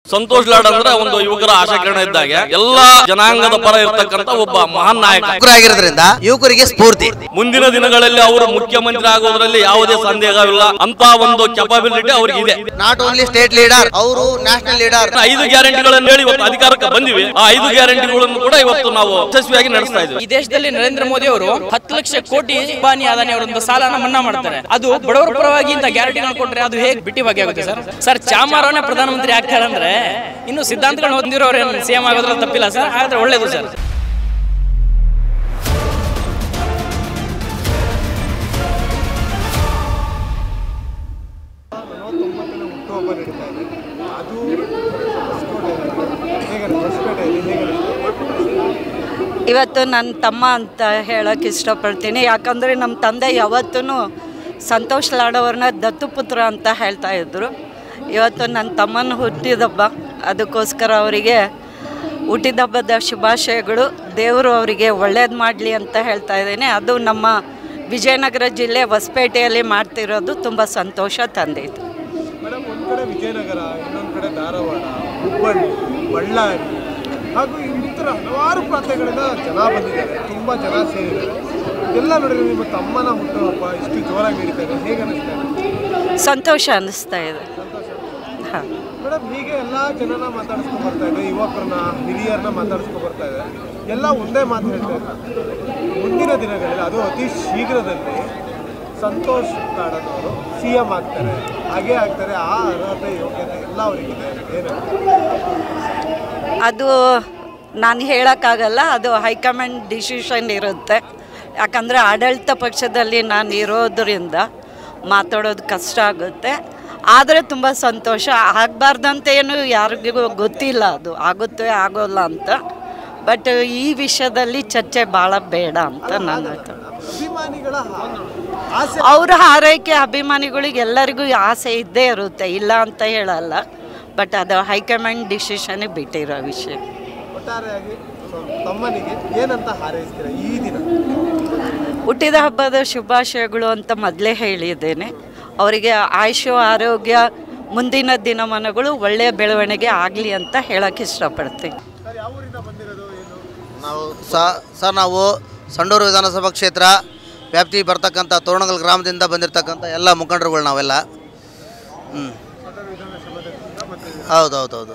ಸಂತೋಷ್ ಲಾಡ್ ಅಂದ್ರೆ ಒಂದು ಯುವಕರ ಆಶಾಕಿರಣ ಇದ್ದಾಗ ಎಲ್ಲಾ ಜನಾಂಗದ ಪರ ಇರತಕ್ಕಂತ ಒಬ್ಬ ಮಹಾನ್ ನಾಯಕ ಆಗಿರೋದ್ರಿಂದ ಯುವಕರಿಗೆ ಸ್ಫೂರ್ತಿ. ಮುಂದಿನ ದಿನಗಳಲ್ಲಿ ಅವರು ಮುಖ್ಯಮಂತ್ರಿ ಆಗೋದ್ರಲ್ಲಿ ಯಾವುದೇ ಸಂದೇಹವಿಲ್ಲ ಅಂತ ಒಂದು ಕೆಪಾಬಿಲಿಟಿ ಅವ್ರಿಗೆ ಇದೆ. ನಾಟ್ ಓನ್ಲಿ ಸ್ಟೇಟ್ ಲೀಡರ್, ಅವರು ನ್ಯಾಷನಲ್ ಲೀಡರ್. 5 ಗ್ಯಾರಂಟಿಗಳನ್ನು ಹೇಳಿ ಇವತ್ತು ಅಧಿಕಾರಕ್ಕೆ ಬಂದಿವೆ. ಆ 5 ಗ್ಯಾರಂಟಿಗಳನ್ನು ಕೂಡ ಇವತ್ತು ನಾವು ಯಶಸ್ವಿಯಾಗಿ ನಡೆಸ್ತಾ ಇದ್ದೀವಿ. ಈ ದೇಶದಲ್ಲಿ ನರೇಂದ್ರ ಮೋದಿ ಅವರು 10 ಲಕ್ಷ ಕೋಟಿ ಅಂಬಾನಿ ಅದಾನಿ ಅವರೊಂದು ಸಾಲನ ಮನ್ನಾ ಮಾಡ್ತಾರೆ. ಅದು ಬಡವರ ಪರವಾಗಿ ಇಂತ ಗ್ಯಾರಂಟಿಗಳನ್ನು ಕೊಟ್ರೆ ಅದು ಹೇಗೆ ಬಿಟ್ಟಿ ಬಗ್ಗೆ ಆಗುತ್ತೆ ಸರ್? ಚಾಮರಾವನೇ ಪ್ರಧಾನಮಂತ್ರಿ ಆಗ್ತಾರೆ ಅಂದ್ರೆ ಇನ್ನು ಸಿದ್ಧಾಂತಗಳನ್ನು ಹೊಂದಿರೋರು ಸಿಎಂ ಆಗೋದ್ರಲ್ಲಿ ತಪ್ಪಿಲ್ಲ ಸರ್. ಆದ್ರೆ ಒಳ್ಳೇದು ಸರ್. ಇವತ್ತು ನನ್ನ ತಮ್ಮ ಅಂತ ಹೇಳೋಕ್ಕೆ ಇಷ್ಟಪಡ್ತೀನಿ. ಯಾಕಂದರೆ ನಮ್ಮ ತಂದೆ ಯಾವತ್ತೂ ಸಂತೋಷ್ ಲಾಡ್ ಅವ್ರನ್ನ ದತ್ತುಪುತ್ರ ಅಂತ ಹೇಳ್ತಾ ಇದ್ದರು. ಇವತ್ತು ನನ್ನ ತಮ್ಮನ ಹುಟ್ಟಿದಬ್ಬ, ಅದಕ್ಕೋಸ್ಕರ ಅವರಿಗೆ ಹುಟ್ಟಿದಬ್ಬದ ಶುಭಾಶಯಗಳು. ದೇವರು ಅವರಿಗೆ ಒಳ್ಳೇದು ಮಾಡಲಿ ಅಂತ ಹೇಳ್ತಾ ಇದ್ದೀನಿ. ಅದು ನಮ್ಮ ವಿಜಯನಗರ ಜಿಲ್ಲೆ ಹೊಸಪೇಟೆಯಲ್ಲಿ ಮಾಡ್ತಿರೋದು ತುಂಬ ಸಂತೋಷ ತಂದಿತ್ತು. ಮೇಡಮ್, ಒಂದು ಕಡೆ ವಿಜಯನಗರ, ಇನ್ನೊಂದು ಕಡೆ ಧಾರವಾಡ, ಹುಬ್ಬಳ್ಳಿ, ಬಳ್ಳಾರಿ ಹಾಗೂ ಇನ್ನಿತರ ಹಲವಾರು ಪ್ರಾಂತ್ಯಗಳಿಂದ ಜನ ಬಂದಿದ್ದಾರೆ, ತುಂಬ ಜನ ಸೇರಿದ್ದಾರೆ. ಎಲ್ಲ ನೋಡಿದ್ರೆ ನಿಮ್ಮ ತಮ್ಮನ ಹುಟ್ಟುಹಬ್ಬ ಇಷ್ಟು ಜೋರಾಗಿ ನಡೀತಾ ಇದೆ, ಹೇಗೆ ಅನ್ನಿಸ್ತಾ ಇದೆ? ಸಂತೋಷ ಅನ್ನಿಸ್ತಾ ಇದೆ. ಹಾಂ ಮೇಡಮ್, ಹೀಗೆ ಎಲ್ಲ ಜನನ ಮಾತಾಡಿಸ್ಕೊಂಡು ಬರ್ತಾ ಇದೆ, ಯುವಕರನ್ನ ಹಿರಿಯರನ್ನ ಮಾತಾಡಿಸ್ಕೊಂಡು ಬರ್ತಾ ಇದೆ. ಎಲ್ಲ ಒಂದೇ ಮಾತು ಹೇಳ್ತಾ ಇದ್ದಾರೆ, ಮುಂದಿನ ದಿನಗಳಲ್ಲಿ ಅದು ಅತಿ ಶೀಘ್ರದಲ್ಲಿ ಸಂತೋಷ್ ಲಾಡನವರು CM ಆಗ್ತಾರೆ, ಹಾಗೇ ಆಗ್ತಾರೆ. ಆ ಅರ್ಹತೆ ಯೋಗ್ಯತೆ ಎಲ್ಲ ಅವರಿಗಿದೆ. ಏನು ಅದು ನಾನು ಹೇಳೋಕ್ಕಾಗಲ್ಲ, ಅದು ಹೈಕಮಾಂಡ್ ಡಿಸಿಷನ್ ಇರುತ್ತೆ. ಯಾಕಂದರೆ ಆಡಳಿತ ಪಕ್ಷದಲ್ಲಿ ನಾನು ಇರೋದರಿಂದ ಮಾತಾಡೋದು ಕಷ್ಟ ಆಗುತ್ತೆ. ಆದರೆ ತುಂಬ ಸಂತೋಷ. ಆಗಬಾರ್ದಂತೇನು ಯಾರಿಗೂ ಗೊತ್ತಿಲ್ಲ, ಅದು ಆಗುತ್ತೆ ಆಗೋಲ್ಲ ಅಂತ. ಬಟ್ ಈ ವಿಷಯದಲ್ಲಿ ಚರ್ಚೆ ಭಾಳ ಬೇಡ ಅಂತ ನಾನು ಅಭಿಮಾನಿಗಳ ಅವ್ರ ಹಾರೈಕೆ ಅಭಿಮಾನಿಗಳಿಗೆ ಎಲ್ಲರಿಗೂ ಆಸೆ ಇದ್ದೇ ಇರುತ್ತೆ, ಇಲ್ಲ ಅಂತ ಹೇಳಲ್ಲ. ಬಟ್ ಅದು ಹೈಕಮಾಂಡ್ ಡಿಸಿಷನ್ನೇ ಬಿಟ್ಟಿರೋ ವಿಷಯ. ಒಟ್ಟಾರೆಯಾಗಿ ತಮ್ಮನಿಗೆ ಏನಂತ ಹಾರೈಸ್ತೀರಾ ಈ ದಿನ? ಹುಟ್ಟಿದ ಹಬ್ಬದ ಶುಭಾಶಯಗಳು ಅಂತ ಮೊದಲೇ ಹೇಳಿದ್ದೇನೆ. ಅವರಿಗೆ ಆಯುಷ್ಯ ಆರೋಗ್ಯ, ಮುಂದಿನ ದಿನಮಾನಗಳು ಒಳ್ಳೆಯ ಬೆಳವಣಿಗೆ ಆಗಲಿ ಅಂತ ಹೇಳೋಕ್ಕೆ ಇಷ್ಟಪಡ್ತೀನಿ. ನಾವು ಸಂಡೂರು ವಿಧಾನಸಭಾ ಕ್ಷೇತ್ರ ವ್ಯಾಪ್ತಿ ಬರ್ತಕ್ಕಂಥ ತೋರಣಗಲ್ ಗ್ರಾಮದಿಂದ ಬಂದಿರತಕ್ಕಂಥ ಎಲ್ಲ ಮುಖಂಡರುಗಳು ನಾವೆಲ್ಲ. ಹೌದೌದೌದು.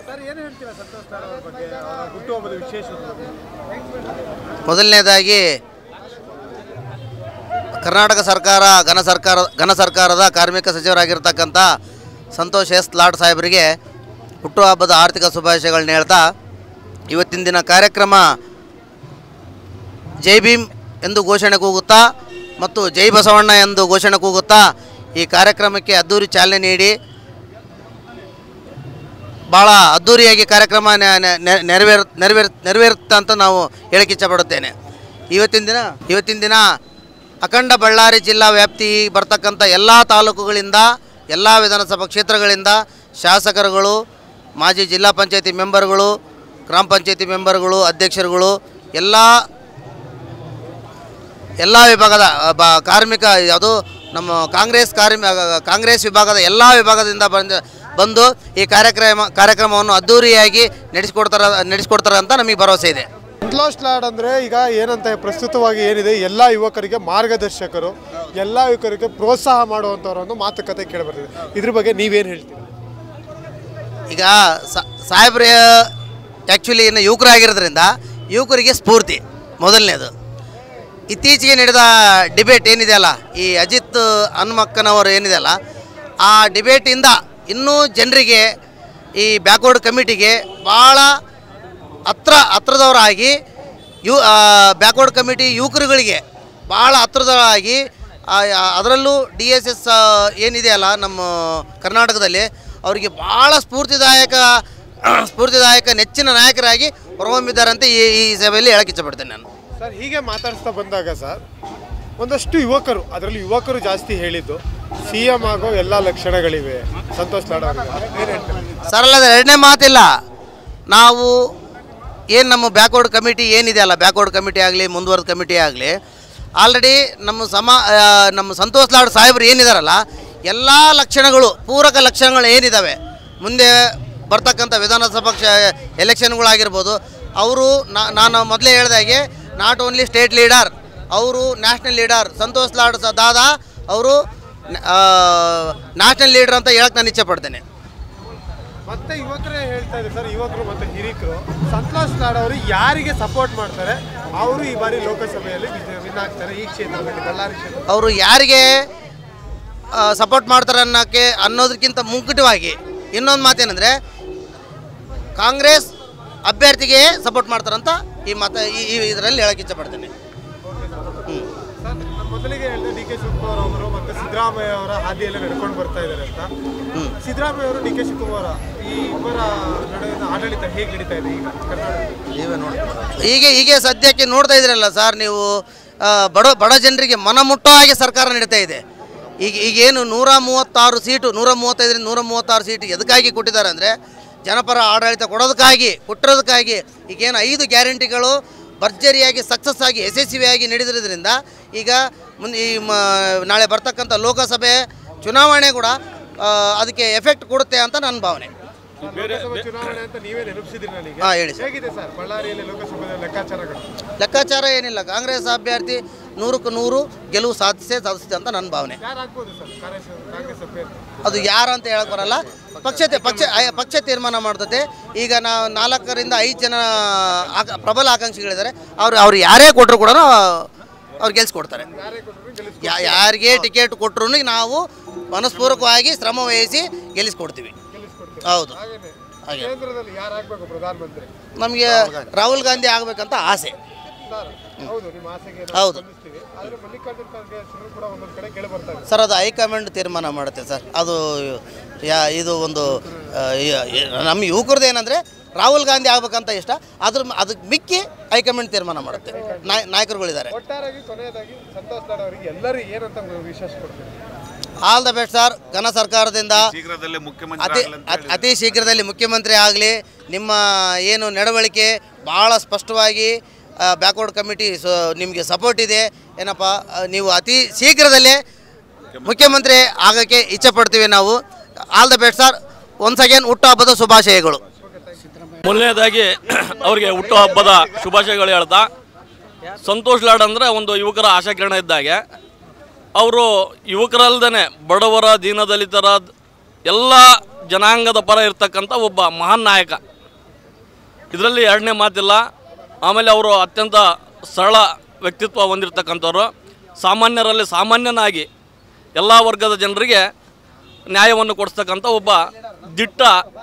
ಮೊದಲನೇದಾಗಿ ಕರ್ನಾಟಕ ಸರ್ಕಾರ ಘನ ಸರ್ಕಾರದ ಕಾರ್ಮಿಕ ಸಚಿವರಾಗಿರ್ತಕ್ಕಂಥ ಸಂತೋಷ್ ಎಸ್ ಲಾಡ್ ಸಾಹೇಬರಿಗೆ ಹುಟ್ಟುಹಬ್ಬದ ಆರ್ಥಿಕ ಶುಭಾಶಯಗಳನ್ನ ಹೇಳ್ತಾ, ಇವತ್ತಿನ ದಿನ ಕಾರ್ಯಕ್ರಮ ಜೈ ಭೀಮ್ ಎಂದು ಘೋಷಣೆ ಕೂಗುತ್ತಾ ಮತ್ತು ಜೈ ಬಸವಣ್ಣ ಎಂದು ಘೋಷಣೆ ಕೂಗುತ್ತಾ ಈ ಕಾರ್ಯಕ್ರಮಕ್ಕೆ ಅದ್ದೂರಿ ಚಾಲನೆ ನೀಡಿ ಭಾಳ ಅದ್ದೂರಿಯಾಗಿ ಕಾರ್ಯಕ್ರಮ ನೆರವೇರುತ್ತೆ ಅಂತ ನಾವು ಹೇಳಕ್ಕೆ ಇಷ್ಟಪಡುತ್ತೇನೆ. ಇವತ್ತಿನ ದಿನ ಅಖಂಡ ಬಳ್ಳಾರಿ ಜಿಲ್ಲಾ ವ್ಯಾಪ್ತಿ ಬರ್ತಕ್ಕಂಥ ಎಲ್ಲ ತಾಲೂಕುಗಳಿಂದ, ಎಲ್ಲ ವಿಧಾನಸಭಾ ಕ್ಷೇತ್ರಗಳಿಂದ ಶಾಸಕರುಗಳು, ಮಾಜಿ ಜಿಲ್ಲಾ ಪಂಚಾಯತಿ ಮೆಂಬರ್ಗಳು, ಗ್ರಾಮ ಪಂಚಾಯತಿ ಮೆಂಬರ್ಗಳು, ಅಧ್ಯಕ್ಷರುಗಳು, ಎಲ್ಲ ವಿಭಾಗದ ಕಾರ್ಮಿಕ, ಯಾವುದು ನಮ್ಮ ಕಾಂಗ್ರೆಸ್ ವಿಭಾಗದ ಎಲ್ಲ ವಿಭಾಗದಿಂದ ಬಂದು ಈ ಕಾರ್ಯಕ್ರಮವನ್ನು ಅದ್ದೂರಿಯಾಗಿ ನಡೆಸಿಕೊಡ್ತಾರೆ ಅಂತ ನಮಗೆ ಭರವಸೆ ಇದೆ. ಸಂತೋಷ್ ಲಾಡ್ ಅಂದರೆ ಈಗ ಏನಂತ ಪ್ರಸ್ತುತವಾಗಿ ಏನಿದೆ, ಎಲ್ಲ ಯುವಕರಿಗೆ ಮಾರ್ಗದರ್ಶಕರು, ಎಲ್ಲ ಯುವಕರಿಗೆ ಪ್ರೋತ್ಸಾಹ ಮಾಡುವಂಥವ್ರ ಒಂದು ಮಾತುಕತೆ ಕೇಳಿಬರ್ತಿದೆ. ಇದ್ರ ಬಗ್ಗೆ ನೀವೇನು ಹೇಳ್ತೀರಿ? ಈಗ ಸಾಹೇಬ್ರ ಆ್ಯಕ್ಚುಲಿ ಇನ್ನು ಯುವಕರಾಗಿರೋದ್ರಿಂದ ಯುವಕರಿಗೆ ಸ್ಫೂರ್ತಿ ಮೊದಲನೇದು. ಇತ್ತೀಚೆಗೆ ನಡೆದ ಡಿಬೇಟ್ ಏನಿದೆಯಲ್ಲ, ಈ ಅಜಿತ್ ಹನುಮಕ್ಕನವರು ಏನಿದೆಯಲ್ಲ, ಆ ಡಿಬೇಟಿಂದ ಇನ್ನೂ ಜನರಿಗೆ, ಈ ಬ್ಯಾಕ್ವರ್ಡ್ ಕಮಿಟಿಗೆ ಭಾಳ ಹತ್ರದವರಾಗಿ ಬ್ಯಾಕ್ವರ್ಡ್ ಕಮಿಟಿ ಯುವಕರುಗಳಿಗೆ ಭಾಳ ಹತ್ರದವರಾಗಿ, ಅದರಲ್ಲೂ DSS ಏನಿದೆಯಲ್ಲ ನಮ್ಮ ಕರ್ನಾಟಕದಲ್ಲಿ, ಅವರಿಗೆ ಭಾಳ ಸ್ಫೂರ್ತಿದಾಯಕ ನೆಚ್ಚಿನ ನಾಯಕರಾಗಿ ಹೊರಹೊಮ್ಮಿದ್ದಾರೆ ಅಂತ ಈ ಸಭೆಯಲ್ಲಿ ಹೇಳಕ್ಕೆ ಇಷ್ಟಪಡ್ತೇನೆ ನಾನು. ಸರ್, ಹೀಗೆ ಮಾತಾಡಿಸ್ತಾ ಬಂದಾಗ ಸರ್, ಒಂದಷ್ಟು ಯುವಕರು, ಅದರಲ್ಲಿ ಯುವಕರು ಜಾಸ್ತಿ ಹೇಳಿದ್ದು CM ಆಗೋ ಎಲ್ಲ ಲಕ್ಷಣಗಳಿವೆ ಸಂತೋಷ್ ಲಾಡ್ ಅವರಿಗೆ. ಸರಳದ ಎರಡನೇ ಮಾತಿಲ್ಲ. ನಾವು ಏನು ನಮ್ಮ ಬ್ಯಾಕ್ವರ್ಡ್ ಕಮಿಟಿ ಏನಿದೆಯಲ್ಲ, ಬ್ಯಾಕ್ವರ್ಡ್ ಕಮಿಟಿ ಆಗಲಿ, ಮುಂದುವರೆದ ಕಮಿಟಿ ಆಗಲಿ, ಆಲ್ರೆಡಿ ನಮ್ಮ ಸಂತೋಷ್ ಲಾಡ್ ಸಾಹೇಬರು ಏನಿದಾರಲ್ಲ, ಎಲ್ಲ ಲಕ್ಷಣಗಳು, ಪೂರಕ ಲಕ್ಷಣಗಳು ಏನಿದ್ದಾವೆ ಮುಂದೆ ಬರ್ತಕ್ಕಂಥ ವಿಧಾನಸಭಾ ಎಲೆಕ್ಷನ್ಗಳಾಗಿರ್ಬೋದು, ಅವರು ನಾನು ಮೊದಲೇ ಹೇಳಿದಾಗೆ ನಾಟ್ ಓನ್ಲಿ ಸ್ಟೇಟ್ ಲೀಡರ್, ಅವರು ನ್ಯಾಷನಲ್ ಲೀಡರ್. ಸಂತೋಷ್ ಲಾಡ್ ದಾದಾ ಅವರು ನ್ಯಾಷನಲ್ ಲೀಡರ್ ಅಂತ ಹೇಳಕ್ಕೆ ನಾನು ಇಚ್ಛೆ ಪಡ್ತೇನೆ. ಮತ್ತೆ ಯುವಕರೇ ಹೇಳ್ತಾ ಇದ್ದಾರೆ ಸರ್, ಯುವಕರು ಮತ್ತು ಹಿರಿಕರು ಸಂತೋಷ್ ಲಾಡ್ ಅವರು ಯಾರಿಗೆ ಸಪೋರ್ಟ್ ಮಾಡ್ತಾರೆ ಅವರು ಈ ಬಾರಿ ಲೋಕಸಭೆಯಲ್ಲಿ ವಿನ್ ಆಗ್ತಾರೆ ಈ ಕ್ಷೇತ್ರದಲ್ಲಿ, ಬಳ್ಳಾರಿ ಕ್ಷೇತ್ರ. ಅವರು ಯಾರಿಗೆ ಸಪೋರ್ಟ್ ಮಾಡ್ತಾರೆ ಅನ್ನೋದಕ್ಕಿಂತ ಮುಂಚಿತವಾಗಿ ಇನ್ನೊಂದು ಮಾತೇನೆಂದರೆ ಕಾಂಗ್ರೆಸ್ ಅಭ್ಯರ್ಥಿಗೆ ಸಪೋರ್ಟ್ ಮಾಡ್ತಾರಂತ ಈ ಇದರಲ್ಲಿ ಹೇಳಕ್ಕೆ ಇಚ್ಛೆಪಡ್ತೇನೆ. ಸರ್, ಮೊದಲಿಗೆ ಹೇಳಿದೆ ಡಿ ಕೆ ಶಿವಕುಮಾರ್ ಅವರು ಮತ್ತು ಸಿದ್ದರಾಮಯ್ಯ ಅವರ ಹಾದಿಯಲ್ಲಿ ನಡ್ಕೊಂಡು ಬರ್ತಾ ಇದ್ದಾರೆ ಅಂತ. ಸಿದ್ದರಾಮಯ್ಯ ಅವರು ಡಿ ಕೆ ಶಿವಕುಮಾರ್ ಈ ಇಬ್ಬರ ನಡುವಿನ ಆಡಳಿತ ಹೇಗೆ ನಡೀತಾ ಇದೆ ಈಗ ಕರ್ನಾಟಕದಲ್ಲಿ? ಹೀಗೆ ಸದ್ಯಕ್ಕೆ ನೋಡ್ತಾ ಇದ್ರಲ್ಲ ಸರ್ ನೀವು, ಬಡ ಜನರಿಗೆ ಮನಮುಟ್ಟೋ ಹಾಗೆ ಸರ್ಕಾರ ನಡೀತಾ ಇದೆ. ಈಗೇನು 136 ಸೀಟು 135ರಿಂದ 136 ಸೀಟು ಎದಕ್ಕಾಗಿ ಕೊಟ್ಟಿದ್ದಾರೆ ಅಂದರೆ ಜನಪರ ಆಡಳಿತ ಕೊಟ್ಟಿರೋದಕ್ಕಾಗಿ. ಈಗೇನು 5 ಗ್ಯಾರಂಟಿಗಳು ಭರ್ಜರಿಯಾಗಿ ಸಕ್ಸಸ್ ಆಗಿ ಯಶಸ್ವಿಯಾಗಿ ನಡೆದಿರೋದ್ರಿಂದ ಈಗ ನಾಳೆ ಬರ್ತಕ್ಕಂಥ ಲೋಕಸಭೆ ಚುನಾವಣೆ ಕೂಡ ಅದಕ್ಕೆ ಎಫೆಕ್ಟ್ ಕೊಡುತ್ತೆ ಅಂತ ನನ್ನ ಭಾವನೆ. ಚುನಾವಣೆ ಅಂತ ನೀವೇ ನೆನಪಿಸಿದ್ರಿ ನನಗೆ. ಹೇಳಿ ಸರ್. ಹೇಗಿದೆ ಸರ್ ಬಳ್ಳಾರಿಯಲ್ಲಿ ಲೋಕಸಭೆ ಲೆಕ್ಕಾಚಾರಗಳು? ಲೆಕ್ಕಾಚಾರ ಏನಿಲ್ಲ, ಕಾಂಗ್ರೆಸ್ ಅಭ್ಯರ್ಥಿ 100ಕ್ಕೆ 100 ಗೆಲುವು ಸಾಧಿಸಿದೆ ಅಂತ ನನ್ನ ಭಾವನೆ. ಯಾರಾಗ್ಬೋದು ಸರ್ ಕಾಂಗ್ರೆಸ್ ಅಭ್ಯರ್ಥಿ? ಅದು ಯಾರು ಅಂತ ಹೇಳಕ್ ಬರಲ್ಲ, ಪಕ್ಷ ತೀರ್ಮಾನ ಮಾಡ್ತದೆ. ಈಗ ನಾವು 4ರಿಂದ 5 ಜನ ಪ್ರಬಲ ಆಕಾಂಕ್ಷಿಗಳಿದ್ದಾರೆ, ಅವ್ರು ಯಾರೇ ಕೊಟ್ಟರು ಕೂಡ ಅವ್ರು ಗೆಲ್ಸ್ಕೊಡ್ತಾರೆ. ಯಾರಿಗೆ ಟಿಕೆಟ್ ಕೊಟ್ಟರು ನಾವು ಮನಸ್ಪೂರ್ವಕವಾಗಿ ಶ್ರಮ ವಹಿಸಿ ಗೆಲ್ಲಿಸ್ಕೊಡ್ತೀವಿ. ಹೌದು. ಹಾಗೆ ಕೇಂದ್ರದಲ್ಲಿ ಯಾರಾಗಬೇಕು ಪ್ರಧಾನಮಂತ್ರಿ? ನಮಗೆ ರಾಹುಲ್ ಗಾಂಧಿ ಆಗಬೇಕಂತ ಆಸೆ. ಹೌದು, ನಿಮ್ಮ ಆಸೆಗೆ ಹೌದು ಆದರೆ ಮಲ್ಲಿಕಾರ್ಜುನ ಖರ್ಗೆ ಹೆಸರು ಕೂಡ ಒಂದೊಂದು ಕಡೆ ಕೇಳಿ ಬರ್ತಾ ಇದೆ ಸರ್. ಅದು ಹೈಕಮಾಂಡ್ ತೀರ್ಮಾನ ಮಾಡುತ್ತೆ ಸರ್. ಅದು ಇದು ಒಂದು ನಮ್ಮ ಯುವಕರದ್ದು ಏನಂದರೆ ರಾಹುಲ್ ಗಾಂಧಿ ಆಗ್ಬೇಕಂತ ಇಷ್ಟ, ಅದಕ್ಕೆ ಮಿಕ್ಕಿ ಹೈಕಮಾಂಡ್ ತೀರ್ಮಾನ ಮಾಡುತ್ತೆ. ನಾಯಕರುಗಳಿದ್ದಾರೆ. ಒಟ್ಟಾರೆಯಾಗಿ ಕೊನೆಯದಾಗಿ ಸಂತೋಷ್ ಲಾಡ್ ಅವರಿಗೆ ಎಲ್ಲರೂ ಏನಂತ ವಿಶೇಷ ಕೊಡ್ತಾರೆ? All the best sir. ಘನ ಸರ್ಕಾರದಿಂದ ಅತಿ ಶೀಘ್ರದಲ್ಲಿ ಮುಖ್ಯಮಂತ್ರಿ ಆಗಲಿ. ನಿಮ್ಮ ಏನು ನಡವಳಿಕೆ ಭಾಳ ಸ್ಪಷ್ಟವಾಗಿ ಬ್ಯಾಕ್ವರ್ಡ್ ಕಮಿಟಿ ನಿಮಗೆ ಸಪೋರ್ಟ್ ಇದೆ. ಏನಪ್ಪ, ನೀವು ಅತಿ ಶೀಘ್ರದಲ್ಲೇ ಮುಖ್ಯಮಂತ್ರಿ ಆಗೋಕ್ಕೆ ಇಚ್ಛೆ ಪಡ್ತೀವಿ ನಾವು. All the best sir. Once again ಹುಟ್ಟುಹಬ್ಬದ ಶುಭಾಶಯಗಳು. ಮೊದಲನೇದಾಗಿ ಅವರಿಗೆ ಹುಟ್ಟುಹಬ್ಬದ ಶುಭಾಶಯಗಳು ಹೇಳ್ತಾ, ಸಂತೋಷ್ ಲಾಡ್ ಅಂದರೆ ಒಂದು ಯುವಕರ ಆಶಾಕಿರಣ ಇದ್ದಾಗೆ. ಅವರು ಯುವಕರಲ್ದೇ ಬಡವರ, ದೀನದಲಿತರ ಎಲ್ಲ ಜನಾಂಗದ ಪರ ಇರ್ತಕ್ಕಂಥ ಒಬ್ಬ ಮಹಾನ್ ನಾಯಕ, ಇದರಲ್ಲಿ ಎರಡನೇ ಮಾತಿಲ್ಲ. ಆಮೇಲೆ ಅವರು ಅತ್ಯಂತ ಸರಳ ವ್ಯಕ್ತಿತ್ವ ಹೊಂದಿರತಕ್ಕಂಥವ್ರು, ಸಾಮಾನ್ಯರಲ್ಲಿ ಸಾಮಾನ್ಯನಾಗಿ ಎಲ್ಲ ವರ್ಗದ ಜನರಿಗೆ ನ್ಯಾಯವನ್ನು ಕೊಡಿಸ್ತಕ್ಕಂಥ ಒಬ್ಬ ದಿಟ್ಟ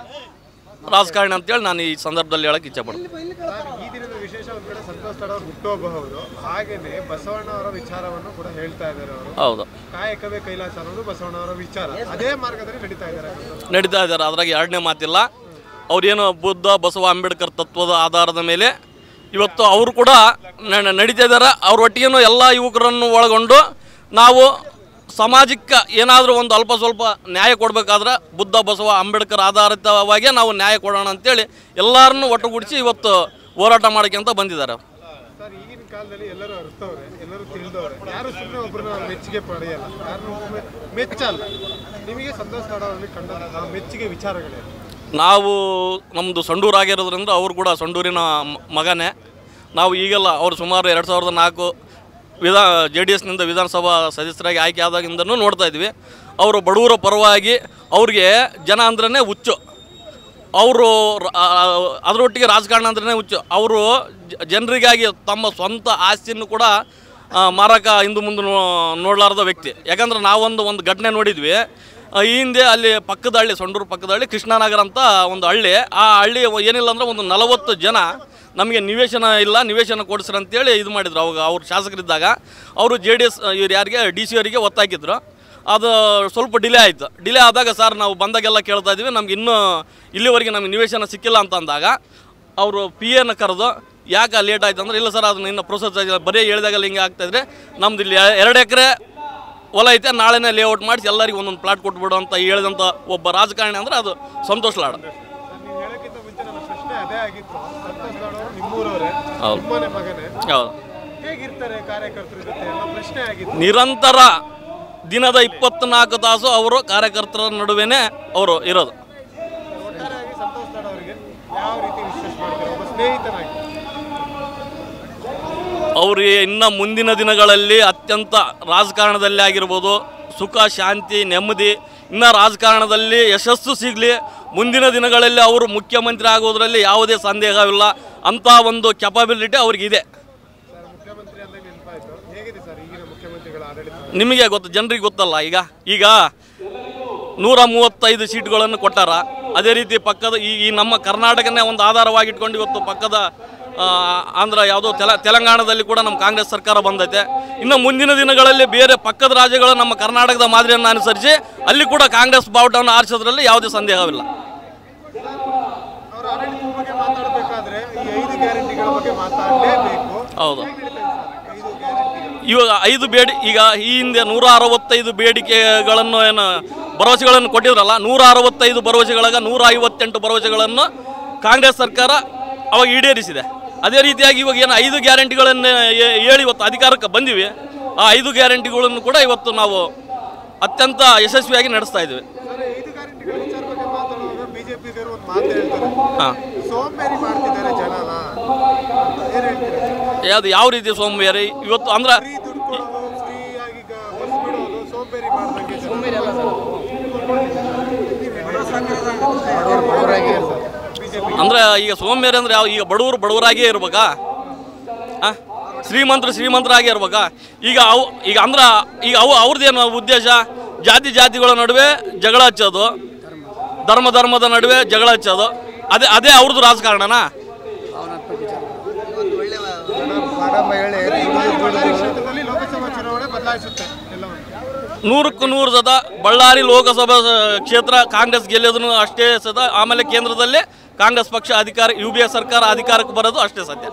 ರಾಜಕಾರಣಿ ಅಂತೇಳಿ ನಾನು ಈ ಸಂದರ್ಭದಲ್ಲಿ ಹೇಳಕ್ಕೆ ಇಚ್ಛೆಪಡ್ತೀನಿ. ಈ ದಿನದ ವಿಶೇಷ ಒಂದು ಕಡೆ ಸಂತೋಷ್ ಲಾಡ್ ಅವರು ಹುಟ್ಟುಹಬ್ಬ ಹೌದು, ಹಾಗೇನೆ ಬಸವಣ್ಣ ಅವರ ವಿಚಾರವನ್ನು ಕೂಡ ಹೇಳ್ತಾ ಇದ್ದಾರೆ ಅವರು. ಹೌದು, ಕಾಯಕವೇ ಕೈಲಾಸ ಅನ್ನೋದು ಬಸವಣ್ಣ ಅವರ ವಿಚಾರ. ಅದೇ ಮಾರ್ಗದಲ್ಲಿ ನಡೀತಾ ಇದ್ದಾರೆ. ಅದ್ರಾಗ ಎರಡನೇ ಮಾತಿಲ್ಲ. ಅವ್ರೇನು ಬುದ್ಧ, ಬಸವ, ಅಂಬೇಡ್ಕರ್ ತತ್ವದ ಆಧಾರದ ಮೇಲೆ ಇವತ್ತು ಅವರು ಕೂಡ ನಡೀತಾ ಇದ್ದಾರೆ. ಅವ್ರ ಒಟ್ಟಿಗೇನು ಎಲ್ಲ ಯುವಕರನ್ನು ಒಳಗೊಂಡು ನಾವು ಸಮಾಜಕ್ಕೆ ಏನಾದರೂ ಒಂದು ಅಲ್ಪ ಸ್ವಲ್ಪ ನ್ಯಾಯ ಕೊಡಬೇಕಾದ್ರೆ ಬುದ್ಧ, ಬಸವ, ಅಂಬೇಡ್ಕರ್ ಆಧಾರಿತವಾಗಿ ನಾವು ನ್ಯಾಯ ಕೊಡೋಣ ಅಂತೇಳಿ ಎಲ್ಲರನ್ನೂ ಒಟ್ಟುಗೂಡಿಸಿ ಇವತ್ತು ಹೋರಾಟ ಮಾಡೋಕ್ಕೆ ಬಂದಿದ್ದಾರೆ. ಸರ್, ಈಗಿನ ಕಾಲದಲ್ಲಿ ಎಲ್ಲರೂ ಅರ್ಥವ್ರೆ, ಎಲ್ಲರೂ ತಿಳಿದವ್ರೆ, ಯಾರು ಸುಮ್ಮನೆ ಒಬ್ಬರನ್ನ ಮೆಚ್ಚುಗೆ ಪಡೆಯಲ್ಲ, ಯಾರು ಮೆಚ್ಚಲ್ಲ. ನಿಮಗೆ ಸಂತೋಷ್ ಲಾಡ್ ಅವರಲ್ಲಿ ಕಂಡ ಮೆಚ್ಚುಗೆ ವಿಚಾರಗಳೇ? ನಾವು ನಮ್ಮದು ಸಂಡೂರು ಆಗಿರೋದ್ರಿಂದ ಅವರು ಕೂಡ ಸಂಡೂರಿನ ಮಗನೇ. ನಾವು ಈಗೆಲ್ಲ ಅವರು ಸುಮಾರು 2004 JDSನಿಂದ ವಿಧಾನಸಭಾ ಸದಸ್ಯರಾಗಿ ಆಯ್ಕೆ ಆದಾಗಿಂದನೂ ನೋಡ್ತಾ ಇದ್ವಿ. ಅವರು ಬಡವರ ಪರವಾಗಿ, ಅವ್ರಿಗೆ ಜನ ಅಂದ್ರೇ ಹುಚ್ಚು, ಅವರು ಅದರೊಟ್ಟಿಗೆ ರಾಜಕಾರಣ ಅಂದ್ರೇ ಹುಚ್ಚು. ಅವರು ಜನರಿಗಾಗಿ ತಮ್ಮ ಸ್ವಂತ ಆಸ್ತಿಯನ್ನು ಕೂಡ ಮಾರಕ ಹಿಂದೆ ಮುಂದೆ ನೋಡಲಾರ್ದ ವ್ಯಕ್ತಿ. ಯಾಕಂದ್ರೆ ನಾವೊಂದು ಘಟನೆ ನೋಡಿದ್ವಿ. ಈ ಹಿಂದೆ ಅಲ್ಲಿ ಪಕ್ಕದ ಹಳ್ಳಿ, ಸಂಡೂರು ಪಕ್ಕದ ಹಳ್ಳಿ ಕೃಷ್ಣನಗರ ಅಂತ ಒಂದು ಹಳ್ಳಿ. ಆ ಹಳ್ಳಿ ಏನಿಲ್ಲ ಅಂದರೆ ಒಂದು 40 ಜನ ನಮಗೆ ನಿವೇಶನ ಇಲ್ಲ, ನಿವೇಶನ ಕೊಡಿಸ್ರಿ ಅಂತೇಳಿ ಇದು ಮಾಡಿದ್ರು. ಅವಾಗ ಅವ್ರು ಶಾಸಕರಿದ್ದಾಗ ಅವರು JDS ಇವ್ರು ಯಾರಿಗೆ DC ಅವರಿಗೆ ಒತ್ತಾಕಿದ್ರು. ಅದು ಸ್ವಲ್ಪ ಡಿಲೇ ಆಯಿತು. ಡಿಲೇ ಆದಾಗ ಸರ್ ನಾವು ಬಂದಾಗೆಲ್ಲ ಕೇಳ್ತಾ ಇದ್ವಿ, ನಮ್ಗೆ ಇನ್ನೂ ಇಲ್ಲಿವರೆಗೆ ನಮಗೆ ನಿವೇಶನ ಸಿಕ್ಕಿಲ್ಲ ಅಂತ ಅಂದಾಗ ಅವರು PAನ ಕರೆದು ಯಾಕೆ ಲೇಟ್ ಆಯ್ತು ಅಂದರೆ, ಇಲ್ಲ ಸರ್ ಅದನ್ನ ಇನ್ನು ಪ್ರೊಸೆಸ್ ಬರೀ ಹೇಳಿದಾಗೆಲ್ಲ ಹಿಂಗೆ ಆಗ್ತಾಯಿದ್ರೆ ನಮ್ದು ಇಲ್ಲಿ 2 ಎಕರೆ ಹೊಲ ಐತೆ, ನಾಳೆನೇ ಲೇಔಟ್ ಮಾಡಿಸಿ ಎಲ್ಲರಿಗೂ ಒಂದೊಂದು ಪ್ಲಾಟ್ ಕೊಟ್ಬಿಡು ಅಂತ ಹೇಳಿದಂಥ ಒಬ್ಬ ರಾಜಕಾರಣಿ ಅಂದರೆ ಅದು ಸಂತೋಷ್ ಲಾಡ್. ನೀವು ಹೇಳೋಕ್ಕಿಂತ ಮುಂಚೆ ನನ್ನ ಪ್ರಶ್ನೆ ಅದೇ ಆಗಿತ್ತು. ಸಂತೋಷ್ ಲಾಡ್ ಅವರು ನಿಮ್ಮೂರವರೇ, ನಿಮ್ಮನೆ ಮಗನೇ, ಹೇಗಿರ್ತಾರೆ ಕಾರ್ಯಕರ್ತರ ಜೊತೆ ಅನ್ನೋ ಪ್ರಶ್ನೆ ಆಗಿತ್ತು. ನಿರಂತರ ದಿನದ 24 ತಾಸು ಅವರು ಕಾರ್ಯಕರ್ತರ ನಡುವೆನೇ ಅವರು ಇರೋದು. ಒಟ್ಟಾರೆಯಾಗಿ ಸಂತೋಷ್ ಯಾವ ರೀತಿ ವಿಶ್ಲೇಷಣೆ ಮಾಡ್ತಾರೆ ಒಬ್ಬ ಸ್ನೇಹಿತನಾಗಿ? ಅವರಿಗೆ ಇನ್ನು ಮುಂದಿನ ದಿನಗಳಲ್ಲಿ ಅತ್ಯಂತ ರಾಜಕಾರಣದಲ್ಲಿ ಆಗಿರ್ಬೋದು ಸುಖ ಶಾಂತಿ ನೆಮ್ಮದಿ ಇನ್ನು ರಾಜಕಾರಣದಲ್ಲಿ ಯಶಸ್ಸು ಸಿಗಲಿ. ಮುಂದಿನ ದಿನಗಳಲ್ಲಿ ಅವರು ಮುಖ್ಯಮಂತ್ರಿ ಆಗೋದ್ರಲ್ಲಿ ಯಾವುದೇ ಸಂದೇಹವಿಲ್ಲ. ಅಂಥ ಒಂದು ಕೆಪಬಿಲಿಟಿ ಅವ್ರಿಗಿದೆ. ಸರ್, ಮುಖ್ಯಮಂತ್ರಿ ಅಂದಾಗ ನೆನಪಾಯಿತು. ಹೇಗಿದೆ ಸರ್ ಈಗಿನ ಮುಖ್ಯಮಂತ್ರಿಗಳ ಆಡಳಿತ? ನಿಮಗೆ ಗೊತ್ತು, ಜನರಿಗೆ ಗೊತ್ತಲ್ಲ. ಈಗ 135 ಸೀಟ್ಗಳನ್ನು ಕೊಟ್ಟಾರ. ಅದೇ ರೀತಿ ಪಕ್ಕದ ಈ ನಮ್ಮ ಕರ್ನಾಟಕನೇ ಒಂದು ಆಧಾರವಾಗಿಟ್ಕೊಂಡು ಇವತ್ತು ಪಕ್ಕದ ಆಂಧ್ರ ಯಾವುದೋ ತೆಲಂಗಾಣದಲ್ಲಿ ಕೂಡ ನಮ್ಮ ಕಾಂಗ್ರೆಸ್ ಸರ್ಕಾರ ಬಂದೈತೆ. ಇನ್ನು ಮುಂದಿನ ದಿನಗಳಲ್ಲಿ ಬೇರೆ ಪಕ್ಕದ ರಾಜ್ಯಗಳು ನಮ್ಮ ಕರ್ನಾಟಕದ ಮಾದರಿಯನ್ನು ಅನುಸರಿಸಿ ಅಲ್ಲಿ ಕೂಡ ಕಾಂಗ್ರೆಸ್ ಬಾವುಟವನ್ನು ಆರಿಸೋದ್ರಲ್ಲಿ ಯಾವುದೇ ಸಂದೇಹವಿಲ್ಲ. ಅವರ ಆಡಳಿತದ ಬಗ್ಗೆ ಮಾತಾಡಬೇಕಾದ್ರೆ ಈ 5 ಗ್ಯಾರಂಟಿಗಳ ಬಗ್ಗೆ ಮಾತಾಡಲೇಬೇಕು. ಹೌದು. 5 ಗ್ಯಾರಂಟಿಗಳು ಇವಾಗ 5 ಈಗ ಈ ಹಿಂದೆ 165 ಬೇಡಿಕೆಗಳನ್ನು ಭರವಸೆಗಳನ್ನು ಕೊಟ್ಟಿದ್ರಲ್ಲ. 165 ಭರವಸೆಗಳಾಗ 158 ಭರವಸೆಗಳನ್ನು ಕಾಂಗ್ರೆಸ್ ಸರ್ಕಾರ ಅವಾಗ ಈಡೇರಿಸಿದೆ. ಅದೇ ರೀತಿಯಾಗಿ ಇವಾಗ ಏನು 5 ಗ್ಯಾರಂಟಿಗಳನ್ನು ಹೇಳಿ ಇವತ್ತು ಅಧಿಕಾರಕ್ಕೆ ಬಂದಿವೆ. ಆ 5 ಗ್ಯಾರಂಟಿಗಳನ್ನು ಕೂಡ ಇವತ್ತು ನಾವು ಅತ್ಯಂತ ಯಶಸ್ವಿಯಾಗಿ ನಡೆಸ್ತಾ ಇದ್ದೀವಿ. 5 ಗ್ಯಾರಂಟಿಗಳ ವಿಚಾರ ಬಗ್ಗೆ ಮಾತಾಡುವಾಗ ಬಿಜೆಪಿಗರು ಒಂದು ಮಾತು ಹೇಳ್ತಾರೆ, ಹಾಂ, ಸೋಂಬೇರಿ ಮಾಡ್ತಿದ್ದಾರೆ ಜನನ. ಏನು ಹೇಳ್ತೀರಿ? ಯಾವ ರೀತಿ ಸೋಂಬೇರಿ ಇವತ್ತು ಅಂದ್ರೆ ಫ್ರೀ ದುಡ್ಡು ಕೊಡೋದು, ಫ್ರೀಯಾಗಿ ಬಸ್ ಬಿಡೋದು, ಸೋಂಬೇರಿ ಮಾಡ್ದಂಗೆ ಅಂದ್ರೆ ಈಗ ಸೋಂಬೇರಿ ಅಂದ್ರೆ ಈಗ ಬಡವರಾಗೇ ಇರ್ಬೇಕಾ? ಶ್ರೀಮಂತರಾಗೇ ಇರ್ಬೇಕಾ? ಈಗ ಅವ್ರದ್ದೇನು ಉದ್ದೇಶ? ಜಾತಿಗಳ ನಡುವೆ ಜಗಳ ಹಚ್ಚೋದು, ಧರ್ಮದ ನಡುವೆ ಜಗಳ ಹಚ್ಚೋದು, ಅದೇ ಅವ್ರದ್ದು ರಾಜಕಾರಣನಾ? ಲೋಕಸಭಾ ಚುನಾವಣೆ ಬದಲಾಯಿಸುತ್ತೆ ಎಲ್ಲವನ್ನು. 100ಕ್ಕೆ 100 ಬಳ್ಳಾರಿ ಲೋಕಸಭಾ ಕ್ಷೇತ್ರ ಕಾಂಗ್ರೆಸ್ ಗೆಲ್ಲೋದನ್ನು ಅಷ್ಟೇ ಸದ. ಆಮೇಲೆ ಕೇಂದ್ರದಲ್ಲಿ ಕಾಂಗ್ರೆಸ್ ಪಕ್ಷ UPA ಸರ್ಕಾರ ಅಧಿಕಾರಕ್ಕೆ ಬರೋದು ಅಷ್ಟೇ ಸತ್ಯ.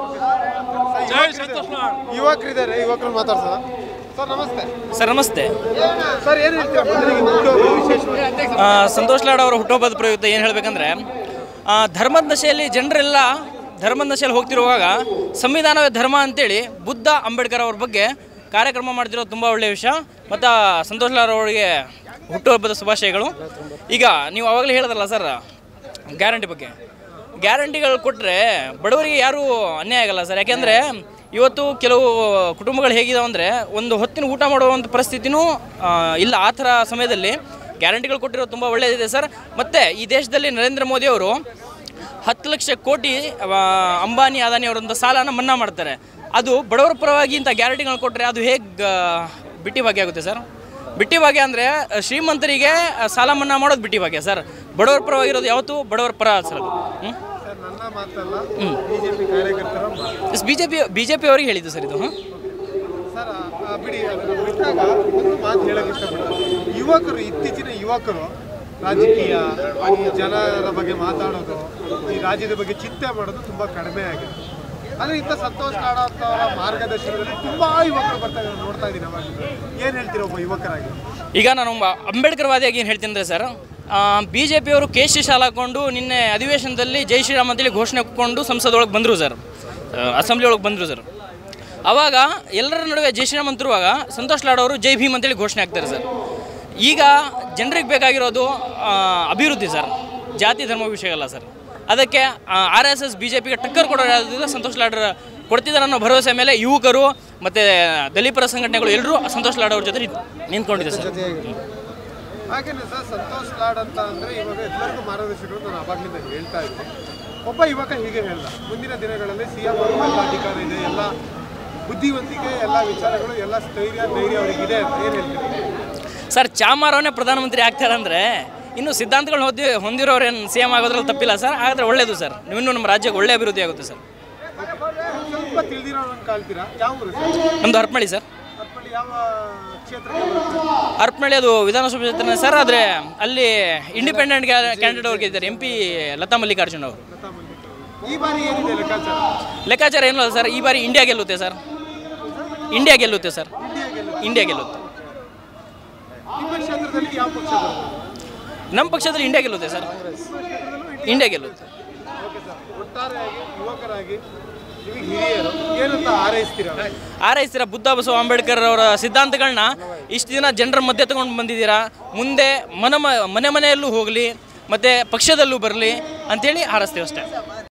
ಯುವಕರಿದ್ದಾರೆ, ಯುವಕರು ಮಾತಾಡ್ಸೋಣ. ಸರ್ ನಮಸ್ತೆ. ಸರ್ ನಮಸ್ತೆ. ಸರ್ ಏನು ಹೇಳ್ತೀರಾ? ಸಂತೋಷ್ ಲಾಡ್ ಅವರ ಹುಟ್ಟುಹಬ್ಬದ ಪ್ರಯುಕ್ತ ಏನು ಹೇಳಬೇಕಂದ್ರೆ, ಧರ್ಮದ ನಶೆಯಲ್ಲಿ ಜನರೆಲ್ಲ ಧರ್ಮದ ನಶೆಯಲ್ಲಿ ಹೋಗ್ತಿರುವಾಗ ಸಂವಿಧಾನವೇ ಧರ್ಮ ಅಂತೇಳಿ ಬುದ್ಧ ಅಂಬೇಡ್ಕರ್ ಅವ್ರ ಬಗ್ಗೆ ಕಾರ್ಯಕ್ರಮ ಮಾಡ್ತಿರೋದು ತುಂಬ ಒಳ್ಳೆಯ ವಿಷಯ. ಮತ್ತು ಸಂತೋಷ್ ಲಾಡ್ ಅವರಿಗೆ ಹುಟ್ಟುಹಬ್ಬದ ಶುಭಾಶಯಗಳು. ಈಗ ನೀವು ಆವಾಗಲೇ ಹೇಳಿದ್ರಲ್ಲ ಸರ್ ಗ್ಯಾರಂಟಿ ಬಗ್ಗೆ, ಗ್ಯಾರಂಟಿಗಳು ಕೊಟ್ಟರೆ ಬಡವರಿಗೆ ಯಾರೂ ಅನ್ಯಾಯ ಆಗಲ್ಲ ಸರ್. ಯಾಕೆಂದರೆ ಇವತ್ತು ಕೆಲವು ಕುಟುಂಬಗಳು ಹೇಗಿದಾವೆ ಅಂದರೆ ಒಂದು ಹೊತ್ತಿನ ಊಟ ಮಾಡುವಂಥ ಪರಿಸ್ಥಿತಿನೂ ಇಲ್ಲ. ಆ ಥರ ಸಮಯದಲ್ಲಿ ಗ್ಯಾರಂಟಿಗಳು ಕೊಟ್ಟಿರೋದು ತುಂಬ ಒಳ್ಳೆಯದಿದೆ ಸರ್. ಮತ್ತು ಈ ದೇಶದಲ್ಲಿ ನರೇಂದ್ರ ಮೋದಿ ಅವರು 10 ಲಕ್ಷ ಕೋಟಿ ಅಂಬಾನಿ ಅದಾನಿ ಅವರಂಥ ಸಾಲನ ಮನ್ನಾ ಮಾಡ್ತಾರೆ. ಅದು ಬಡವರ ಪರವಾಗಿ ಇಂಥ ಗ್ಯಾರಂಟಿಗಳು ಕೊಟ್ಟರೆ ಅದು ಹೇಗೆ ಬಿಟ್ಟಿ ಭಾಗ್ಯ ಆಗುತ್ತೆ ಸರ್? ಬಿಟ್ಟಿ ಭಾಗ್ಯ ಅಂದರೆ ಶ್ರೀಮಂತರಿಗೆ ಸಾಲ ಮನ್ನಾ ಮಾಡೋದು ಬಿಟ್ಟಿ ಭಾಗ್ಯ ಸರ್. ಬಡವರ ಪರವಾಗಿರೋದು ಯಾವತ್ತೂ ಬಡವರ ಪರ ಸರ್. ನನ್ನ ಮಾತಲ್ಲ, ಬಿಜೆಪಿ ಕಾರ್ಯಕರ್ತರ ಮಾತು. ಬಿಜೆಪಿ ಅವರಿಗೆ ಹೇಳಿದ್ದು ಸರ್ ಇದು. ಸರ್ ಬಿಡಿ, ಅದನ್ನು ಬಿಟ್ಟಾಗ ಒಂದು ಮಾತು ಹೇಳಕ್ಕೆ ಇಷ್ಟಪಡ್ತೀನಿ. ಇತ್ತೀಚಿನ ಯುವಕರು ರಾಜಕೀಯ, ಈ ಜನರ ಬಗ್ಗೆ ಮಾತಾಡೋದು, ಈ ರಾಜ್ಯದ ಬಗ್ಗೆ ಚಿಂತೆ ಮಾಡೋದು ತುಂಬ ಕಡಿಮೆ ಆಗಿದೆ. ಆದರೆ ಇಂಥ ಸಂತೋಷ್ ಲಾಡ್ ಅವರ ಮಾರ್ಗದರ್ಶನದಲ್ಲಿ ತುಂಬ ಯುವಕರು ಬರ್ತಾ ಇದ್ದಾರೆ, ನೋಡ್ತಾ ಇದ್ದೀನಿ. ಅವಾಗ ಏನು ಹೇಳ್ತೀರ ಒಬ್ಬ ಯುವಕರಾಗಿ? ಈಗ ನಾನು ಅಂಬೇಡ್ಕರ್ ವಾದಿಯಾಗಿ ಏನು ಹೇಳ್ತೀನಿ ಅಂದರೆ ಸರ್, BJP ಅವರು ಕೇಶಿ ಶಾಲೆ ಹಾಕ್ಕೊಂಡು ನಿನ್ನೆ ಅಧಿವೇಶನದಲ್ಲಿ ಜೈ ಶ್ರೀರಾಮ್ ಅಂತೇಳಿ ಘೋಷಣೆ ಹಾಕ್ಕೊಂಡು ಸಂಸದೊಳಗೆ ಬಂದರು ಸರ್, ಅಸೆಂಬ್ಲಿ ಒಳಗೆ ಬಂದರು ಸರ್. ಆವಾಗ ಎಲ್ಲರ ನಡುವೆ ಜೈ ಶ್ರೀರಾಮ್ ಅಂತಿರುವಾಗ ಸಂತೋಷ್ ಲಾಡ್ ಅವರು ಜೈ ಭೀಮ್ ಅಂತೇಳಿ ಘೋಷಣೆ ಹಾಕ್ತಾರೆ ಸರ್. ಈಗ ಜನರಿಗೆ ಬೇಕಾಗಿರೋದು ಅಭಿವೃದ್ಧಿ ಸರ್, ಜಾತಿ ಧರ್ಮ ವಿಷಯ ಅಲ್ಲ ಸರ್. ಅದಕ್ಕೆ RSS BJPಗೆ ಟಕ್ಕರ್ ಕೊಡೋದ್ರಿಂದ ಸಂತೋಷ್ ಲಾಡ್ ಕೊಡ್ತಿದ್ದಾರೆ ಅನ್ನೋ ಭರವಸೆ ಮೇಲೆ ಯುವಕರು ಮತ್ತು ದಲಿತರ ಸಂಘಟನೆಗಳು ಎಲ್ಲರೂ ಸಂತೋಷ್ ಲಾಡ್ ಅವ್ರ ಜೊತೆ ನಿಂತ್ಕೊಂಡಿದೆ ಸರ್. ಹಾಗೇನೆ ಸರ್, ಸಂತೋಷ್ ಲಾಡ್ ಅಂತ ಅಂದರೆ ಇವಾಗ ಎಲ್ಲರಿಗೂ ಮಾರ್ಗದರ್ಶಕರು ನಾನು ಆವಾಗಲಿಂದ ಹೇಳ್ತಾ ಇದ್ದೆ. ಒಬ್ಬ ಯುವಕ ಹೀಗೆ ಹೇಳ್ದ, ಮುಂದಿನ ದಿನಗಳಲ್ಲಿ CM ಎಲ್ಲ ಅಧಿಕಾರ ಇದೆ, ಎಲ್ಲ ಬುದ್ಧಿವಂತಿಕೆ, ಎಲ್ಲ ವಿಚಾರಗಳು, ಎಲ್ಲ ಧೈರ್ಯ ಅವರಿಗಿದೆ ಅಂತ ಏನು ಹೇಳ್ತೀವಿ ಸರ್? ಚಾಮಾರವನೇ ಪ್ರಧಾನಮಂತ್ರಿ ಆಗ್ತಾರೆ ಅಂದರೆ ಇನ್ನು ಸಿದ್ಧಾಂತಗಳು ಹೊಂದಿರೋರೇನು CM ಆಗೋದ್ರಲ್ಲಿ ತಪ್ಪಿಲ್ಲ ಸರ್. ಆದರೆ ಒಳ್ಳೆಯದು ಸರ್, ಇನ್ನೂ ನಮ್ಮ ರಾಜ್ಯಕ್ಕೆ ಒಳ್ಳೆಯ ಅಭಿವೃದ್ಧಿ ಆಗುತ್ತೆ ಸರ್. ಸ್ವಲ್ಪ ತಿಳಿದಿರೋರನ್ನು ಕಾಳ್ತೀರಾ? ಯಾವ ಊರು ಸರ್? ನಮ್ಮದು ಹರಪನಹಳ್ಳಿ ಸರ್. ಹರಪನಹಳ್ಳಿ ಯಾವ ಕ್ಷೇತ್ರಕ್ಕೆ ಬರುತ್ತೆ? ಹರಪನಹಳ್ಳಿ ಅದು ವಿಧಾನಸಭಾ ಕ್ಷೇತ್ರನೇ ಸರ್. ಆದರೆ ಅಲ್ಲಿ ಇಂಡಿಪೆಂಡೆಂಟ್ ಕ್ಯಾಂಡಿಡೇಟ್ ಅವ್ರಿಗೆ ಇದ್ದಾರೆ, MP ಲತಾ ಮಲ್ಲಿಕಾರ್ಜುನ್ ಅವರು. ಈ ಬಾರಿ ಏನಿದೆ ಲೆಕ್ಕಾಚಾರ? ಲೆಕ್ಕಾಚಾರ ಏನಲ್ಲ ಸರ್, ಈ ಬಾರಿ ಇಂಡಿಯಾ ಗೆಲ್ಲುತ್ತೆ ಸರ್. ಇಂಡಿಯಾ ಗೆಲ್ಲುತ್ತೆ ಸರ್. ಇಂಡಿಯಾ ಗೆಲ್ಲುತ್ತೆ. ನಿಮ್ಮ ಕ್ಷೇತ್ರದಲ್ಲಿ ಯಾವ ಪಕ್ಷ ಬರುತ್ತೆ? ನಮ್ಮ ಪಕ್ಷದಲ್ಲಿ ಇಂಡಿಯಾ ಗೆಲ್ಲುತ್ತೆ ಸರ್. ಇಂಡಿಯಾ ಗೆಲ್ಲುತ್ತೆ. ಓಕೆ ಸರ್, ಒಟ್ಟಾರೆಯಾಗಿ ಯುವಕರಾಗಿ ನೀವು ಹಿರಿಯರು ಏನಂತ ಹಾರೈಸ್ತೀರಾ? ಬುದ್ಧ ಬಸವ ಅಂಬೇಡ್ಕರ್ ಅವರ ಸಿದ್ಧಾಂತಗಳನ್ನ ಇಷ್ಟು ದಿನ ಜನರ ಮಧ್ಯೆ ತಗೊಂಡು ಬಂದಿದ್ದೀರಾ. ಮುಂದೆ ಮನೆ ಮನೆಯಲ್ಲೂ ಹೋಗಲಿ, ಮತ್ತು ಪಕ್ಷದಲ್ಲೂ ಬರಲಿ ಅಂಥೇಳಿ ಹಾರೈಸ್ತೀವಿ ಅಷ್ಟೇ.